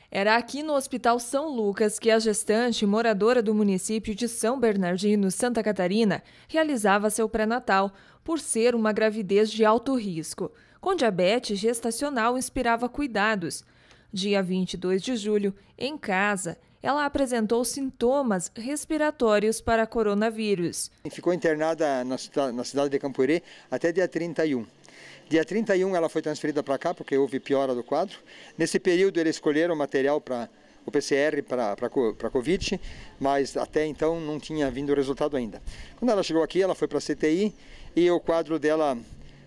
Era aqui no Hospital São Lucas que a gestante, moradora do município de São Bernardino, Santa Catarina, realizava seu pré-natal, por ser uma gravidez de alto risco. Com diabetes gestacional, inspirava cuidados. Dia 22 de julho, em casa, ela apresentou sintomas respiratórios para coronavírus. Ficou internada na cidade de Camporê até dia 31. Dia 31 ela foi transferida para cá porque houve piora do quadro. Nesse período eles escolheram o material para o PCR para Covid, mas até então não tinha vindo o resultado ainda. Quando ela chegou aqui, ela foi para a CTI e o quadro dela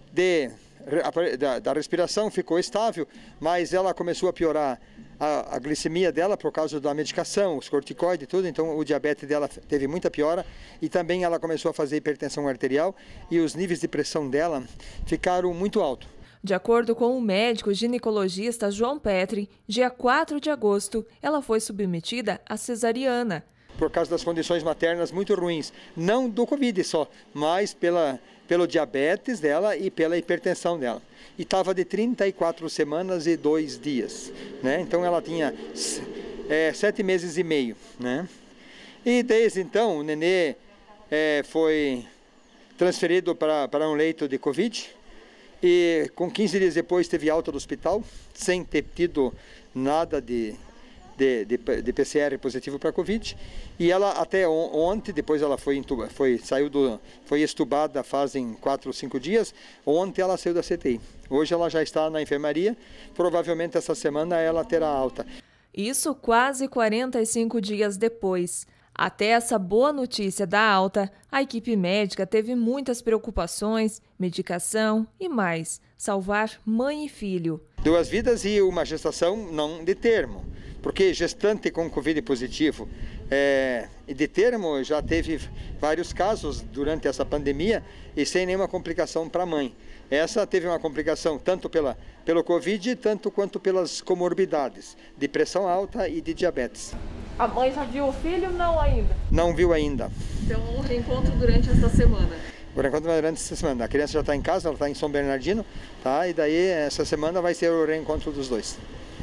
da respiração ficou estável, mas ela começou a piorar a glicemia dela por causa da medicação, os corticoides e tudo, então o diabetes dela teve muita piora e também ela começou a fazer hipertensão arterial e os níveis de pressão dela ficaram muito altos. De acordo com o médico ginecologista João Petri, dia 4 de agosto, ela foi submetida à cesariana. Por causa das condições maternas muito ruins, não do Covid só, mas pelo diabetes dela e pela hipertensão dela. E estava de 34 semanas e 2 dias, né? Então ela tinha 7 meses e meio, né? E desde então o nenê foi transferido para um leito de Covid e com 15 dias depois teve alta do hospital, sem ter tido nada de PCR positivo para Covid, e ela até ontem, depois ela foi estubada fazem 4 ou 5 dias, ontem ela saiu da CTI. Hoje ela já está na enfermaria, provavelmente essa semana ela terá alta. Isso quase 45 dias depois. Até essa boa notícia da alta, a equipe médica teve muitas preocupações, medicação e mais, salvar mãe e filho. 2 vidas e uma gestação não de termo, porque gestante com Covid positivo de termo já teve vários casos durante essa pandemia e sem nenhuma complicação para a mãe. Essa teve uma complicação tanto pelo Covid, tanto quanto pelas comorbidades, de pressão alta e de diabetes. A mãe já viu o filho? Não ainda? Não viu ainda. Então, o reencontro durante esta semana? O reencontro durante essa semana. A criança já está em casa, ela está em São Bernardino, tá? E daí essa semana vai ser o reencontro dos dois.